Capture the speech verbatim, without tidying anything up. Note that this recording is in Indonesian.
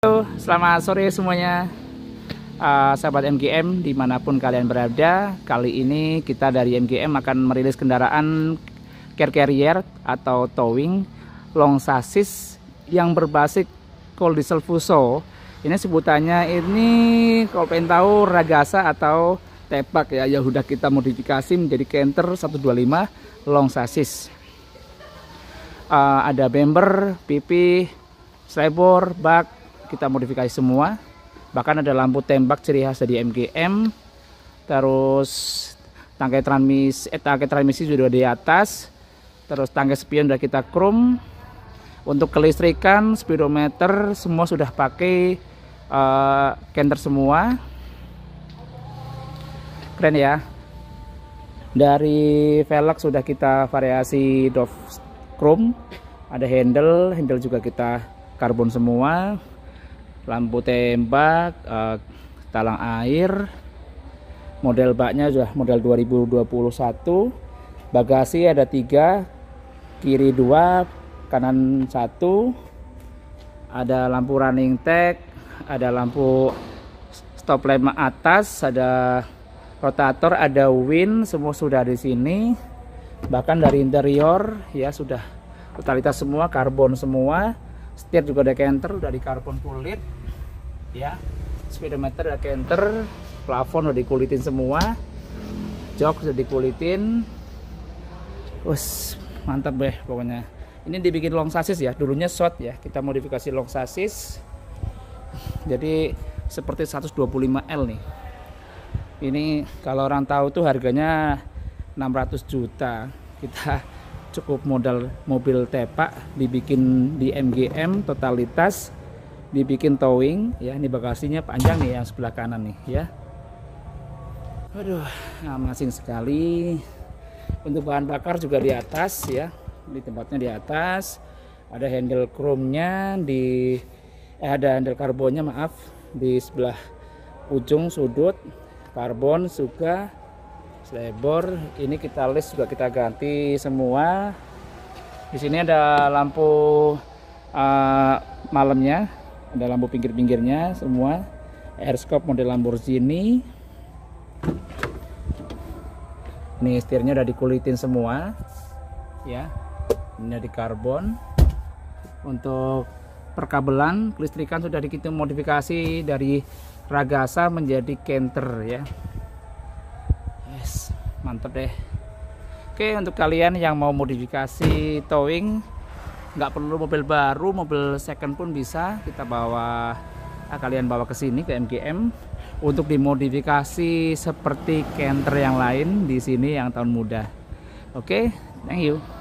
Halo, selamat sore semuanya, uh, sahabat M G M dimanapun kalian berada. Kali ini kita dari M G M akan merilis kendaraan car carrier atau towing long chassis yang berbasis cold diesel fuso. Ini sebutannya ini kalau pengen tahu Ragasa atau Tepak ya, yang udah kita modifikasi menjadi Canter seratus dua puluh lima long chassis. Uh, ada bumper, pipi, slebor, bak, kita modifikasi semua. Bahkan ada lampu tembak ciri khas dari M G M. Terus tangkai transmisi, eh, tangkai transmisi sudah di atas. Terus tangkai spion sudah kita chrome. Untuk kelistrikan, speedometer semua sudah pakai uh, Canter semua. Keren ya. Dari velg sudah kita variasi Dove chrome. Ada handle, handle juga kita karbon semua. Lampu tembak, uh, talang air. Model baknya sudah model dua ribu dua puluh satu. Bagasi ada tiga, kiri dua, kanan satu. Ada lampu running tag, ada lampu stop lamp atas, ada rotator, ada wind, semua sudah di sini. Bahkan dari interior ya sudah totalitas semua karbon semua. Setir juga ada Canter, udah di karbon kulit ya. Speedometer ada Canter, plafon udah dikulitin semua, jok udah dikulitin. Wes mantap deh pokoknya. Ini dibikin long chassis ya, dulunya short ya, kita modifikasi long chassis jadi seperti seratus dua puluh lima L nih. Ini kalau orang tahu tuh harganya enam ratus juta. Kita cukup modal mobil Tepak dibikin di M G M totalitas, dibikin towing ya. Ini bagasinya panjang nih yang sebelah kanan nih ya. Waduh, amazing sekali. Untuk bahan bakar juga di atas ya, di tempatnya di atas. Ada handle chrome-nya di eh, ada handle karbonnya maaf di sebelah ujung sudut. Karbon juga, slebor ini kita list juga kita ganti semua. Di sini ada lampu uh, malamnya, ada lampu pinggir-pinggirnya semua. Airscope model Lamborghini. Ini setirnya udah dikulitin semua, ya. Ini di karbon. Untuk perkabelan, kelistrikan sudah kita modifikasi dari Ragasa menjadi Canter ya. Yes, mantap deh. Oke, untuk kalian yang mau modifikasi towing, nggak perlu mobil baru, mobil second pun bisa kita bawa. Nah, kalian bawa ke sini ke M G M untuk dimodifikasi seperti Canter yang lain di sini yang tahun muda. Oke, thank you.